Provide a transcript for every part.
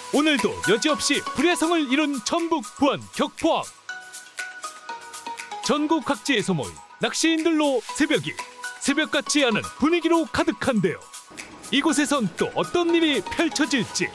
오늘도 여지없이 불의 성을 이룬 전북 부안 격포항. 전국 각지에서 모인 낚시인들로 새벽 같지 않은 분위기로 가득한데요. 이곳에선 또 어떤 일이 펼쳐질지.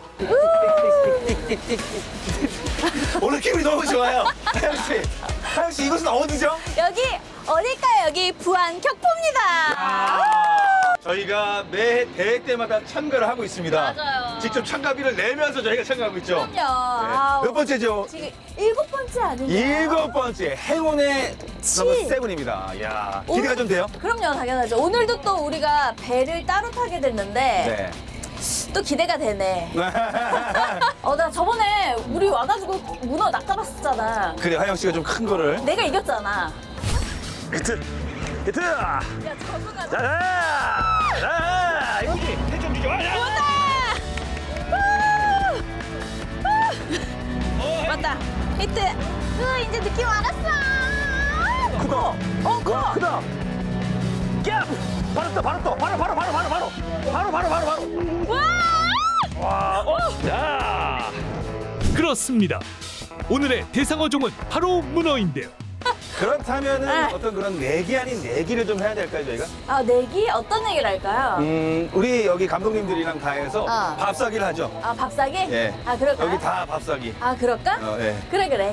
오늘 기분이 너무 좋아요. 하영 씨 이곳은 어디죠? 여기 어딜까요? 여기 부안 격포입니다. 저희가 매 대회 때마다 참가를 하고 있습니다. 맞아요. 직접 참가비를 내면서 저희가 참가하고 있죠. 그럼요. 네. 몇 번째죠? 지금 7번째 아닌가요? 7번째 행운의 넘버 세븐입니다. 이야, 기대가 좀 돼요? 그럼요, 당연하죠. 오늘도 또 우리가 배를 따로 타게 됐는데 네. 또 기대가 되네. 나 저번에 우리 와가지고 문어 낚아봤었잖아. 그래, 하영 씨가 좀 큰 거를. 내가 이겼잖아. 히트! 히트! 야, 적응하자. 자, 여기 해좀 주죠. 맞다. 히트. 이제 느낌 알았어. 크다. 커. 크다. 야! 바로. 와! 자. 그렇습니다. 오늘의 대상어종은 바로 문어인데요. 그렇다면은 어떤 그런 내기 아닌 내기를 좀 해야 될까요, 저희가? 내기? 어떤 얘기를 할까요? 우리 여기 감독님들이랑 다 해서 밥 사기를 하죠. 밥 사기? 예. 그럴까요? 여기 다 밥 사기. 그럴까? 예. 그래.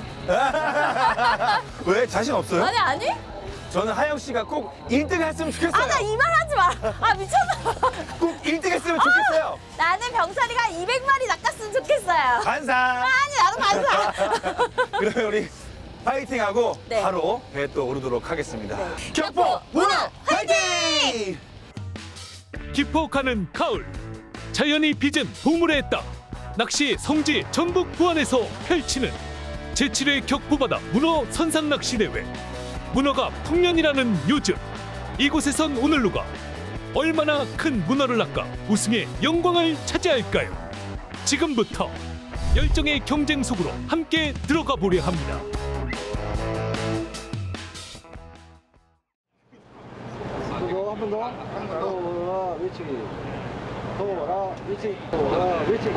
왜? 자신 없어요? 아니? 저는 하영 씨가 꼭 1등 했으면 좋겠어요. 나 이 말 하지 마. 미쳤나? 꼭 1등 했으면 좋겠어요. 나는 병사리가 200마리 낚았으면 좋겠어요. 반사. 나도 반사. 그러면 우리 파이팅하고 네. 바로 배에 또 오르도록 하겠습니다. 격포 격포 문어 문어 화이팅! 깊어가는 가을. 자연이 빚은 보물의 땅. 낚시 성지 전북 부안에서 펼치는 제7회 격포바다 문어 선상 낚시 대회. 문어가 풍년이라는 요즘, 이곳에선 오늘 누가 얼마나 큰 문어를 낚아 우승의 영광을 차지할까요? 지금부터 열정의 경쟁 속으로 함께 들어가 보려 합니다. 한 번 더. 도라 위치기. 도라 위치기. 도라 위치기.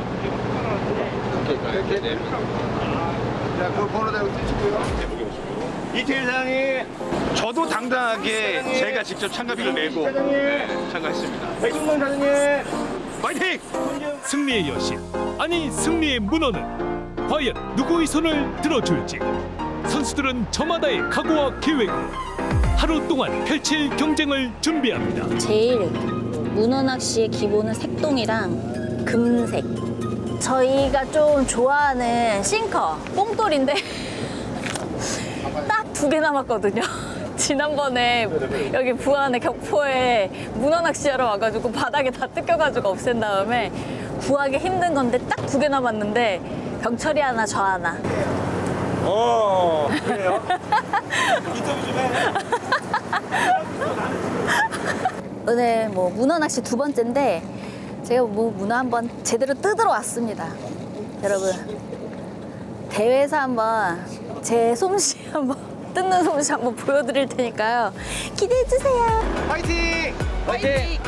오케이. 자, 그 번호 대고 뛰시고요. 이태일상이 저도 당당하게 제가 직접 참가비를 내고 참가했습니다. 백종문 사장님 파이팅! 승리의 여신, 아니 승리의 문어는 과연 누구의 손을 들어줄지. 선수들은 저마다의 각오와 계획으로 하루 동안 펼칠 경쟁을 준비합니다. 제일 문어 낚시의 기본은 색동이랑 금색. 저희가 좀 좋아하는 싱커, 뽕돌인데 딱 2개 남았거든요. 지난번에 여기 부안의 격포에 문어 낚시하러 와가지고 바닥에 다 뜯겨가지고 없앤 다음에 구하기 힘든 건데 딱 2개 남았는데 병철이 하나, 저 하나. 그래요? 인터뷰 좀 해. 오늘 문어 낚시 2번째인데 제가 문어 한번 제대로 뜯으러 왔습니다. 여러분, 대회에서 한번 제 솜씨 한번 뜯는 솜씨 한번 보여드릴 테니까요. 기대해 주세요. 파이팅! 파이팅!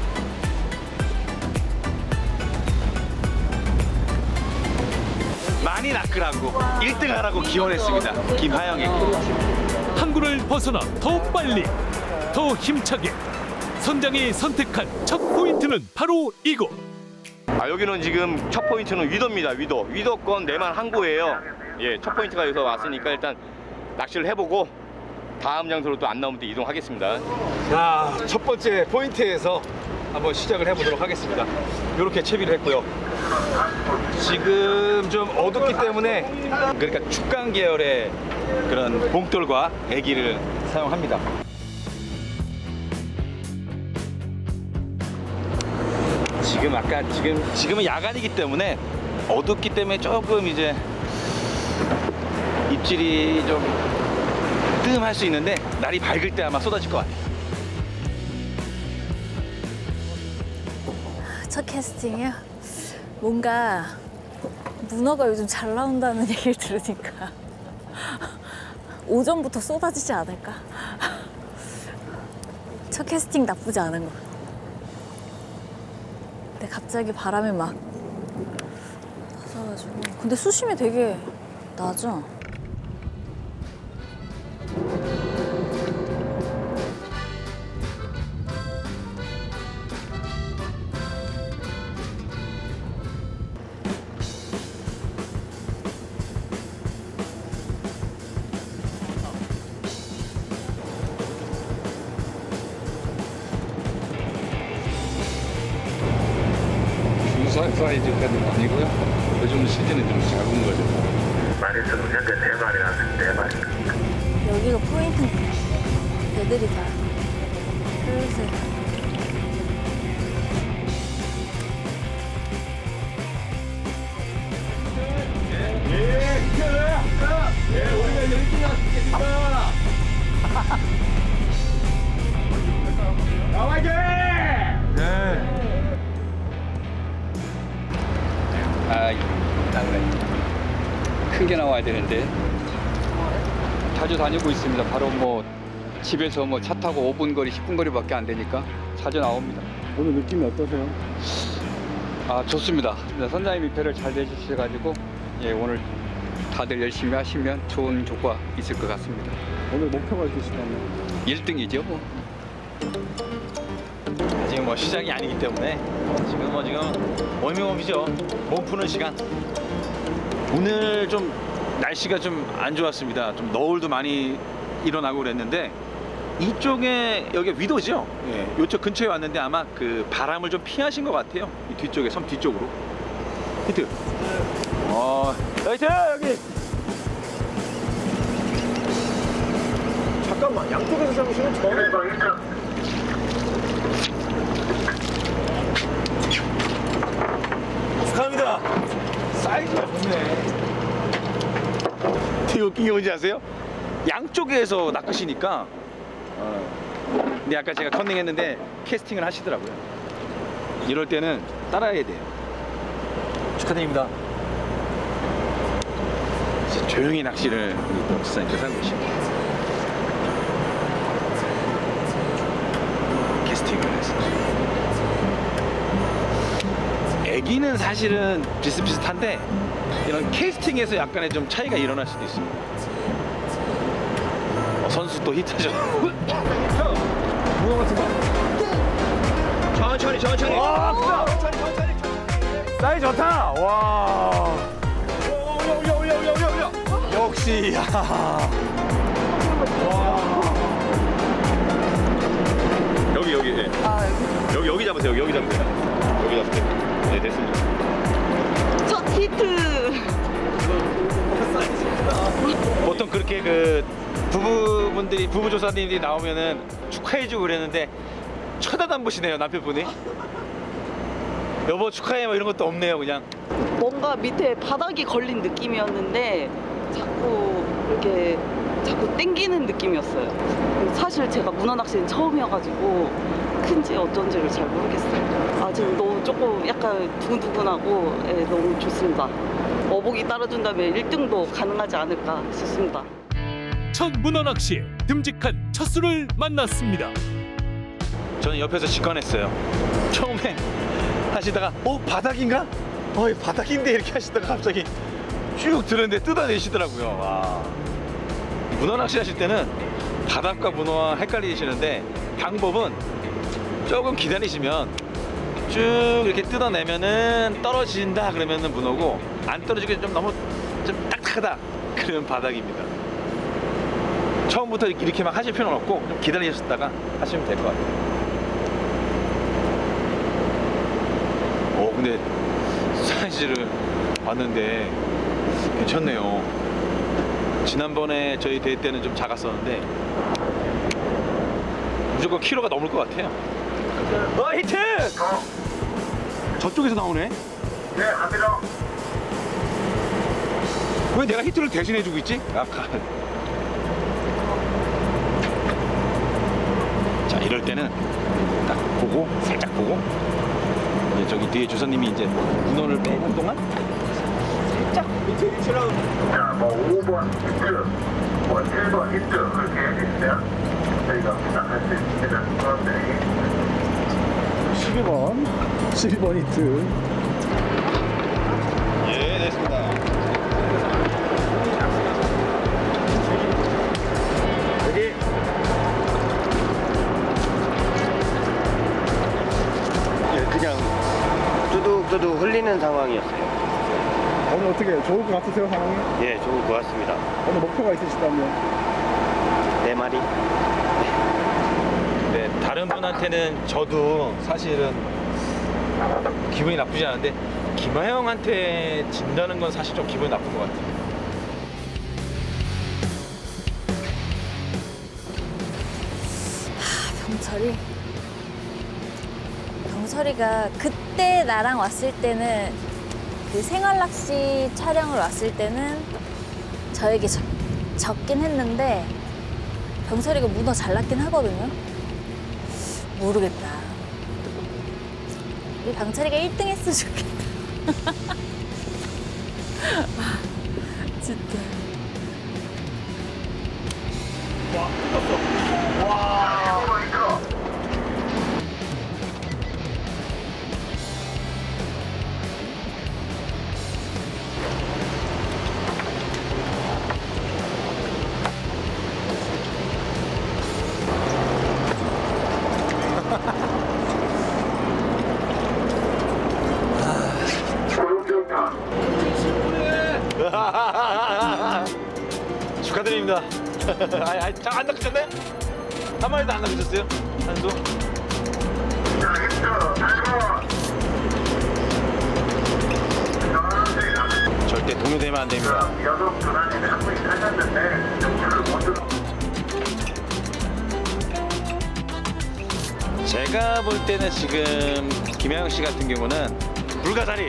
많이 낚으라고 1등 하라고 기원했습니다. 김하영이. 항구를 벗어나 더 빨리, 더 힘차게. 선장이 선택한 첫 포인트는 바로 이곳. 여기는 지금 첫 포인트는 위도입니다. 위도권 내만 항구예요. 예, 첫 포인트가 여기서 왔으니까 일단 낚시를 해보고 다음 장소로 또 안 나오면 또 이동하겠습니다. 자, 첫 번째 포인트에서 한번 시작을 해보도록 하겠습니다. 이렇게 채비를 했고요. 지금 좀 어둡기 때문에 그러니까 축강 계열의 그런 봉돌과 애기를 사용합니다. 지금은 야간이기 때문에 어둡기 때문에 조금 이제 입질이 좀 뜸할 수 있는데 날이 밝을 때 아마 쏟아질 것 같아요. 첫 캐스팅이요? 뭔가 문어가 요즘 잘 나온다는 얘기를 들으니까 오전부터 쏟아지지 않을까? 첫 캐스팅 나쁘지 않은 거. 근데 갑자기 바람이 막 있어가지고. 근데 수심이 되게 낮아. 사이즈까지는 아니고요. 요즘 시즌은 좀 작은 거죠. 마리수는 현재 4마리 나왔는데 4마리. 여기가 포인트네. 애들이 다 슬슬. 큰 게 나와야 되는데 자주 다니고 있습니다. 바로 뭐 집에서 뭐 차 타고 5분 거리, 10분 거리밖에 안 되니까 자주 나옵니다. 오늘 느낌이 어떠세요? 아, 좋습니다. 선장님이 배를 잘 대주셔가지고 예, 오늘 다들 열심히 하시면 좋은 조과 있을 것 같습니다. 오늘 목표가 있으시다면? 1등이죠 뭐. 아직 뭐 시작이 아니기 때문에 지금 워밍업이죠. 몸 푸는 시간. 오늘 좀 날씨가 좀 안 좋았습니다. 좀 너울도 많이 일어나고 그랬는데 이쪽에 여기 위도죠. 예, 이쪽 근처에 왔는데 아마 그 바람을 좀 피하신 것 같아요. 이 뒤쪽에 섬 뒤쪽으로. 히트. 라이트 여기. 잠깐만, 양쪽에서 잡으시면 저는 축하합니다. 사이즈가 좋네. 되게 웃긴 게 뭔지 아세요? 양쪽에서 낚으시니까 근데 아까 제가 컨닝했는데 캐스팅을 하시더라고요. 이럴 때는 따라해야 돼요. 축하드립니다. 조용히 낚시를 우리 목사님께서 하고 계십니다. 캐스팅을 해서 애기는 사실은 비슷비슷한데 이런 캐스팅에서 약간의 좀 차이가 일어날 수도 있습니다. 선수 또 히트죠. 문어 같은 거. 천천히. 와, 크다. 천천히. 사이즈 좋다. 와. 올려. 역시. 야. 여기. 네. 여기 잡으세요. 여기 잡으세요. 네, 됐습니다. 첫 히트. 보통 그렇게 그 부부분들이 부부조사님들이 나오면은 축하해주고 그랬는데 쳐다도 안 보시네요, 남편분이. 여보 축하해 뭐 이런 것도 없네요, 그냥. 뭔가 밑에 바닥이 걸린 느낌이었는데 자꾸 땡기는 느낌이었어요. 사실 제가 문어 낚시는 처음이어가지고 큰지 어쩐지를 잘 모르겠어요. 지금 너무 조금 약간 두근두근하고 너무 좋습니다. 어복이 따라준다면 1등도 가능하지 않을까 싶습니다. 첫 문어 낚시에 듬직한 첫 수를 만났습니다. 저는 옆에서 직관했어요. 처음에 하시다가 바닥인가? 바닥인데 이렇게 하시다가 갑자기 쭉 들었는데 뜯어내시더라고요. 와. 문어 낚시 하실 때는 바닥과 문어와 헷갈리시는데 방법은 조금 기다리시면 쭉 이렇게 뜯어내면은 떨어진다 그러면은 문어고 안 떨어지게 좀 너무 좀 딱딱하다 그러면 바닥입니다. 처음부터 이렇게 막 하실 필요는 없고 좀 기다리셨다가 하시면 될 것 같아요. 근데 사이즈를 봤는데 괜찮네요. 지난번에 저희 대회 때는 좀 작았었는데 무조건 키로가 넘을 것 같아요. 히트! 저쪽에서 나오네. 네, 갑니다. 왜 내가 히트를 대신해주고 있지? 자, 이럴 때는 딱 보고 살짝 보고 이제 저기 뒤에 조사님이 이제 문어를 빼는 동안 살짝 밑에 위치로. 자, 뭐 5번 히트, 뭐 7번 히트 그렇게 해주시면 저희가 부탁할 수 있습니다. 그런데 12번 히트. 예, 됐습니다. 마스크도 흘리는 상황이었어요. 오늘 어떻게 좋을 것 같으세요, 상황이? 예, 좋을 것 같습니다. 오늘 목표가 있으시다면? 4마리? 네, 다른 분한테는 저도 사실은 기분이 나쁘지 않은데 김하영한테 진다는 건 사실 좀 기분이 나쁜 것 같아요. 병철이가 그때 나랑 왔을 때는 그 생활낚시 촬영을 왔을 때는 저에게 적긴 했는데 병철이가 문어 잘 낚긴 하거든요. 모르겠다. 우리 병철이가 1등 했으면 좋겠다. 진짜. 와, 뜯었어. 와. 축하드립니다. 안 낚으셨네? 한 마리도 안 낚으셨어요? 한수? 절대 동요되면 안 됩니다. 여성 조단님이 한 분이 타셨는데 차를 못 제가 볼 때는 지금 김하영 씨 같은 경우는 불가사리,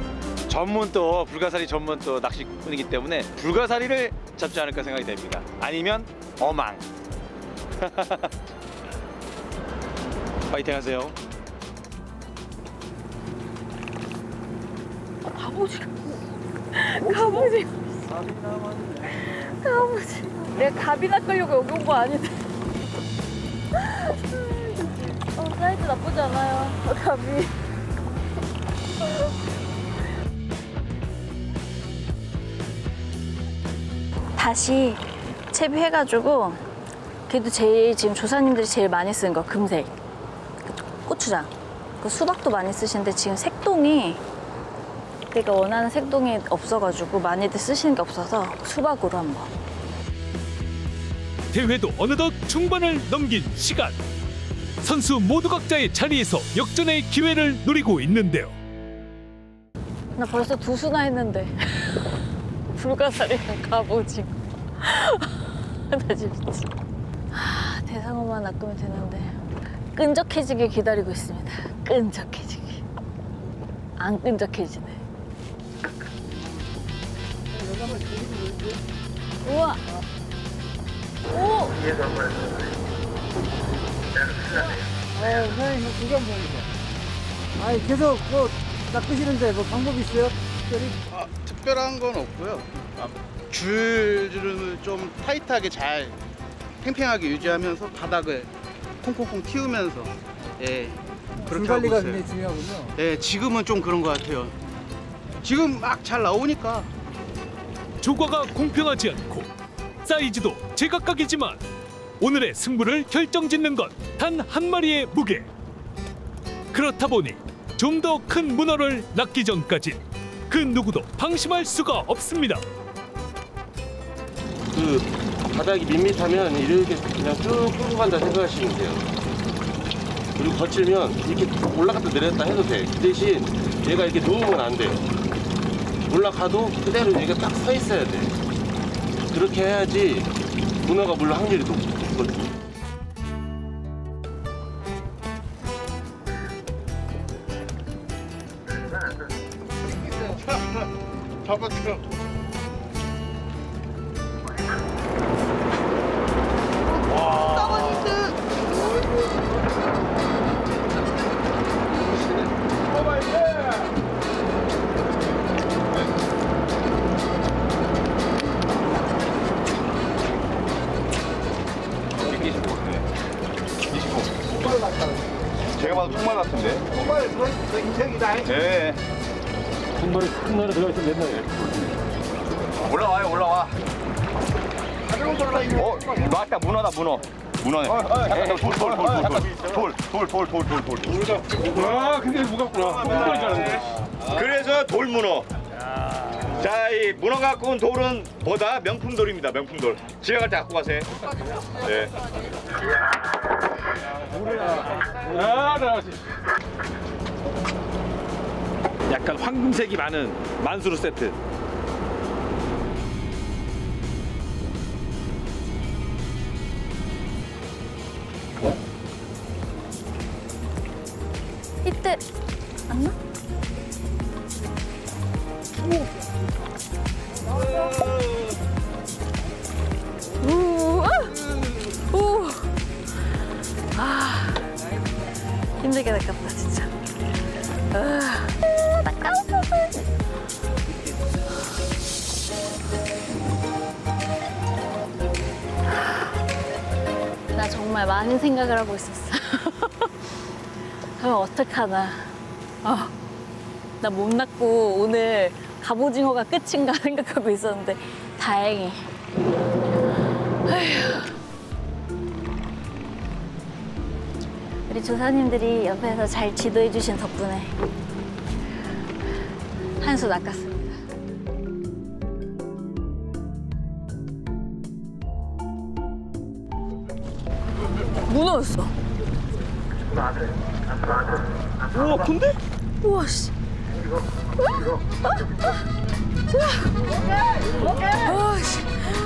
불가사리 전문 또 낚시꾼이기 때문에 불가사리를 잡지 않을까 생각이 됩니다. 아니면 어망. 파이팅 하세요. 갑오징어. 내가 갑이나 끌려고 여기 온 거 아닌데. 사이즈 나쁘지 않아요. 갑이. 다시 채비해가지고 그래도 제일 지금 조사님들이 제일 많이 쓰는 거 금색 고추장. 그 수박도 많이 쓰시는데 지금 색동이 내가 원하는 색동이 없어가지고 많이들 쓰시는 게 없어서 수박으로 한번. 대회도 어느덧 중반을 넘긴 시간. 선수 모두 각자의 자리에서 역전의 기회를 노리고 있는데요. 나 벌써 2수나 했는데. 불가사리랑 갑오징어. 나 진짜. 대상어만 낚으면 되는데. 끈적해지길 기다리고 있습니다. 끈적해지길. 안 끈적해지네. 우와. 오. 선생님 구경봉이죠. 아니 계속 뭐 낚으시는데 뭐 방법이 있어요? 특별히? 특별한 건 없고요. 줄을 좀 타이트하게 잘 팽팽하게 유지하면서 바닥을 콩콩콩 틔우면서 그렇게 하고 관리가 있어요. 굉장히 중요하군요. 네, 지금은 좀 그런 것 같아요. 지금 막 잘 나오니까. 조과가 공평하지 않고 사이즈도 제각각이지만 오늘의 승부를 결정짓는 건 단 한 마리의 무게. 그렇다 보니 좀 더 큰 문어를 낚기 전까지 그 누구도 방심할 수가 없습니다. 그 바닥이 밋밋하면 이렇게 그냥 쭉 끌고 간다 생각하시면 돼요. 그리고 거칠면 이렇게 올라갔다 내렸다 해도 돼. 그 대신 얘가 이렇게 누우면 안 돼요. 올라가도 그대로 얘가 딱 서 있어야 돼. 그렇게 해야지 문어가 물 확률이 높거든요. 잡았죠. 제가 봐도 통말 같은데. 통발에 들어있어 인생이다. 네. 통발에 큰 날에 들어있으면 됐나요? 올라와요, 올라와. 나왔다, 문어다, 문어. 문어네. 돌. 아, 근데 무겁구나. 통발이 잘하는데. 그래서 돌문어. 자, 이 문어 갖고 온 돌은 뭐다? 명품돌입니다. 명품돌. 집에 갈 때 갖고 가세요. 네. 약간 황금색이 많은 만수르 세트. 이때 안 나? 오. 아, 힘들게 낚았다 진짜. 낚았어. 나 정말 많은 생각을 하고 있었어. 그럼 어떡하나. 나 못 낚고 오늘 갑오징어가 끝인가 생각하고 있었는데 다행히. 우리 조사님들이 옆에서 잘 지도해 주신 덕분에 한 수 낚았습니다. 문어였어. 우와, 큰데? 우와, 씨. 아, 씨.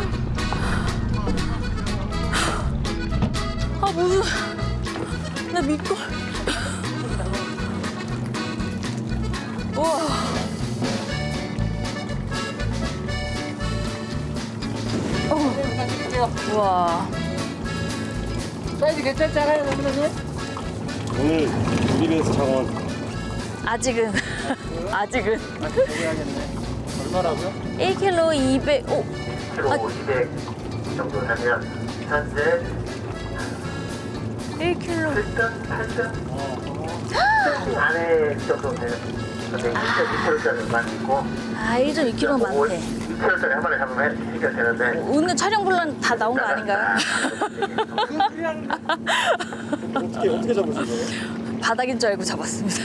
아, 무슨. 나 믿고. 우와. 우와. 사이즈 괜찮잖아요, 선생님? 오늘 우리배에서 장원. 아직은. 아직은. 얼마라고요? 1kg 200. 오. 200 정도 하면 현재 1kg. 8점 안에 정도 되는 근데 2kg짜리만 있고 아, 1.2kg 많대. 2kg짜리 한 마리 잡으면 해결 되는데 오늘 촬영 분량 다 나온 거 아닌가요? 어떻게 잡으신 거예요? 바닥인 줄 알고 잡았습니다.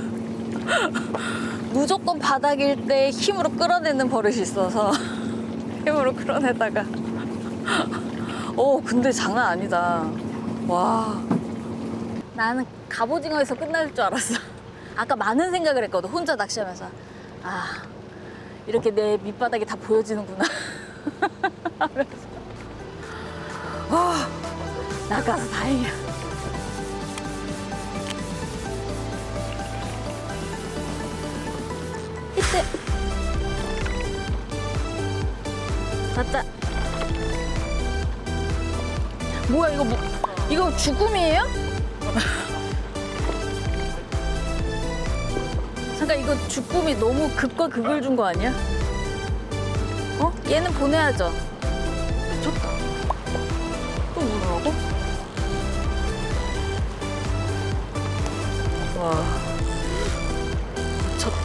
무조건 바닥일 때 힘으로 끌어내는 버릇이 있어서 힘으로 끌어내다가 근데 장난 아니다. 와, 나는 갑오징어에서 끝날 줄 알았어. 아까 많은 생각을 했거든, 혼자 낚시하면서. 아, 이렇게 내 밑바닥이 다 보여지는구나 하면서. 낚아서 다행이야. 이때 맞다. 뭐야 이거 이거 주꾸미예요? 잠깐 이거 주꾸미 너무 극과 극을 준 거 아니야? 얘는 보내야죠. 미쳤다. 또 뭐라고? 와, 미쳤다.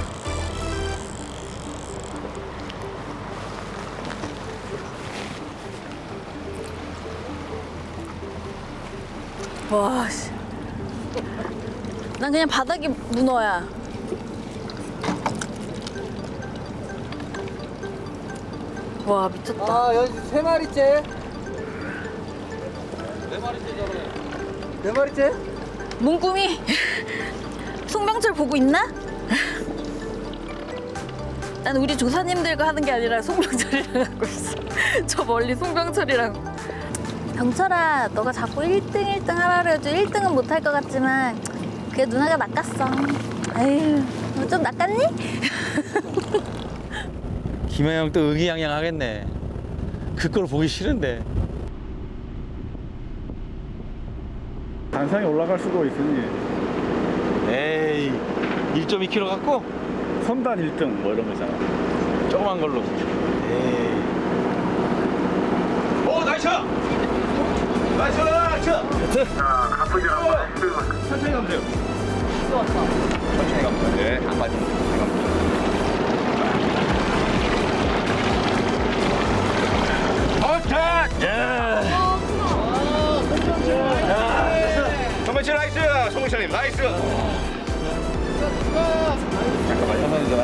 와, 씨. 난 그냥 바닥이 문어야. 와, 미쳤다. 아, 여기 3마리째. 4마리째잖아요. 4마리째? 문꿈이 송병철 보고 있나? 난 우리 조사님들과 하는 게 아니라 송병철이랑 하고 있어. 저 멀리 송병철이랑. 병철아, 너가 자꾸 1등 하라 그래도 1등은 못할 것 같지만 그래 누나가 낚았어. 아유, 너 좀 낚았니? 김혜영 또 의기양양하겠네. 그걸 보기 싫은데. 단상에 올라갈 수도 있으니. 에이, 1.2kg 갖고? 선단 1등 뭐 이런 거잖아. 조그만 걸로. 에이. 오, 나이스! 나이스! 나이스! 가쁘지 않고 천천히 가면 돼요. 천천히 가면 돼요. 네, 안 빠지면. 정말 나이스! 송민철님 나이스! 잠깐만, 감사합니다.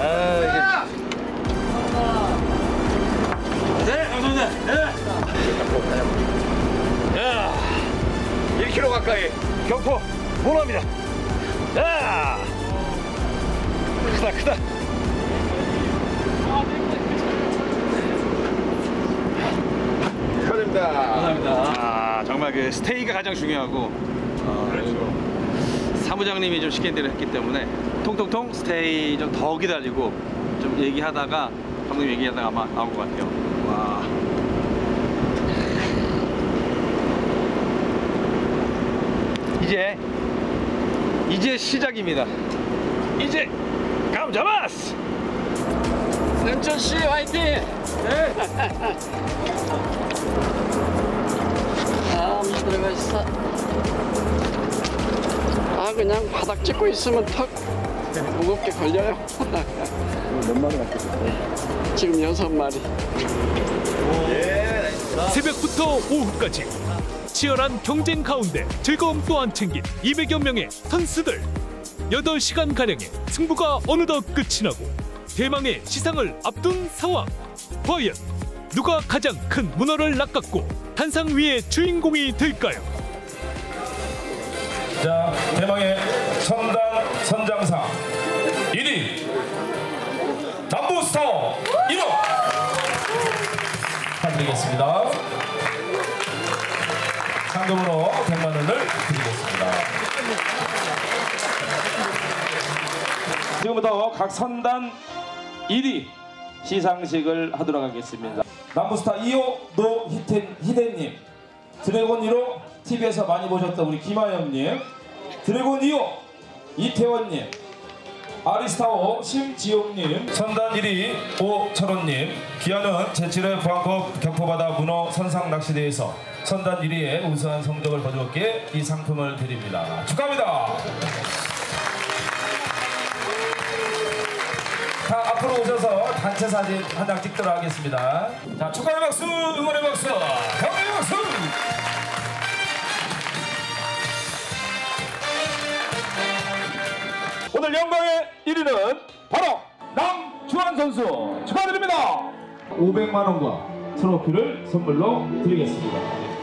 네, 감사합니다. 네. 야, 1km 가까이 경포 문어입니다. 야, 크다. 감사합니다. 아, 정말 그 스테이가 가장 중요하고 사무장님이 좀 시킨 대로 했기 때문에 통통통 스테이 좀 더 기다리고 좀 얘기하다가 감독님 얘기하다가 아마 나온 것 같아요. 와. 이제 시작입니다. 이제 감 잡았어. 연철 씨 화이팅! 네. 아, 들어가있어. 아, 그냥 바닥 찍고 있으면 턱 무겁게 걸려요. 몇 마리 갖고 지금 6마리. 새벽부터 오후까지 치열한 경쟁 가운데 즐거움 또한 챙긴 200여 명의 선수들. 8시간가량의 승부가 어느덧 끝이 나고 대망의 시상을 앞둔 상황. 과연 누가 가장 큰 문어를 낚았고 단상 위의 주인공이 될까요? 자, 대망의 선당 선장상 1위 남부스타워 1호 축하드리겠습니다. 상금으로 100만 원을 드리겠습니다. 지금부터 각 선단 1위 시상식을 하도록 하겠습니다. 남부스타 2호 노희대님, 드래곤 1호 TV에서 많이 보셨던 우리 김하영님, 드래곤 2호 이태원님, 아리스타워 심지용님, 선단 1위 오철원님, 기아는 제7회 부안급 경포바다 문어 선상낚시대회에서 선단 1위에 우수한 성적을 거두었기에 이 상품을 드립니다. 축하합니다. 자, 앞으로 오셔서 단체 사진 한 장 찍도록 하겠습니다. 자, 축하의 박수, 응원의 박수, 경의 박수. 오늘 영광의 1위는 바로 남주환 선수 축하드립니다. 500만 원과 트로피를 선물로 드리겠습니다.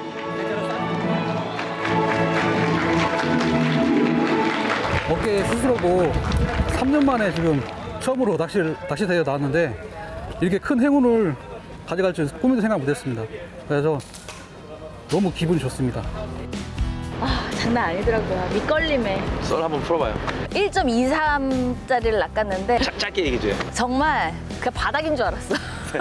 어깨 수술하고 3년 만에 지금 처음으로 낚시 대회 나왔는데 이렇게 큰 행운을 가져갈 줄 꿈에도 생각 못했습니다. 그래서 너무 기분이 좋습니다. 아, 장난 아니더라고요. 밑걸림에 썰 한번 풀어봐요. 1.23짜리를 낚았는데 짧게 얘기해줘요. 정말 그 바닥인 줄 알았어.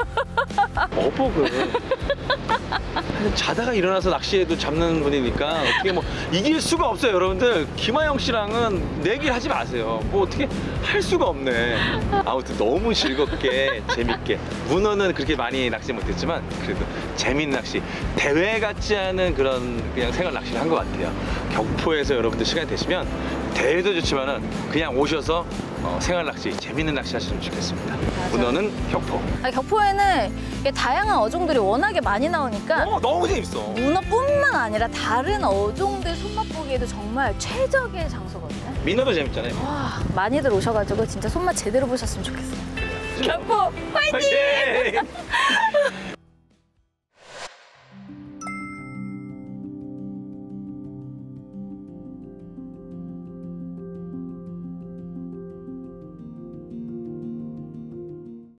어복은 자다가 일어나서 낚시해도 잡는 분이니까 어떻게 뭐 이길 수가 없어요. 여러분들 김하영 씨랑은 내기를 하지 마세요. 뭐 어떻게 할 수가 없네. 아무튼 너무 즐겁게 재밌게, 문어는 그렇게 많이 낚시 못했지만 그래도 재밌는 낚시, 대회 같지 않은 그런 그냥 생활 낚시를 한 것 같아요. 경포에서 여러분들 시간이 되시면 대회도 좋지만은 그냥 오셔서 생활 낚시, 재밌는 낚시 하시면 좋겠습니다. 문어는 격포. 격포에는 이게 다양한 어종들이 워낙에 많이 나오니까 너무 재밌어. 문어뿐만 아니라 다른 어종들 손맛 보기에도 정말 최적의 장소거든요. 민어도 재밌잖아요. 와, 많이들 오셔가지고 진짜 손맛 제대로 보셨으면 좋겠어요. 격포 화이팅!